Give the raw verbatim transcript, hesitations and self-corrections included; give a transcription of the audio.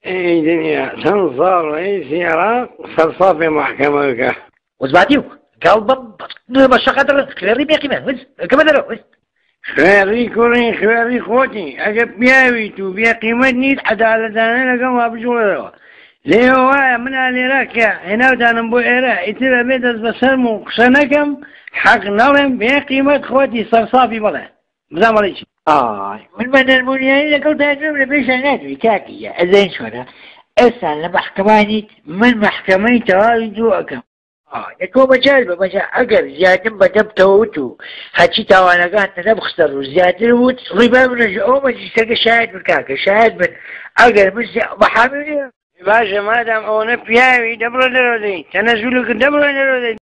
اي دنيا تنصار رئيس العراق صرصافي محكمة وزباتيو قلب مش قدر خيري بيا كمان وز كمان درو خيري كوري خيري خوتي اجب بياوي تو بيا قيمة نيت عدالة انا لقوا بجوله ليه هو من اللي راكع هنا ودانا نبو إيرا إتلا بيدز بسلمو قشنكم حق نظم بيا قيمة خوتي صرصافي بلا بزام عليك آه من من المونياني لقلت هجوم بيش نادوي كاكي أزين شورا أسأل لمحكماني من محكمي توالي جوأكم آه يكو مجال بمجال أقر زيادة بدب توتو هاتشي توانا قانت نبخستر زيادة ووت ربا من رجعو مجي ساقا شاهد من كاكا شاهد من أقر من محامي باشا مادام أو نبياوي دبر درودي تنزلك دبر درودي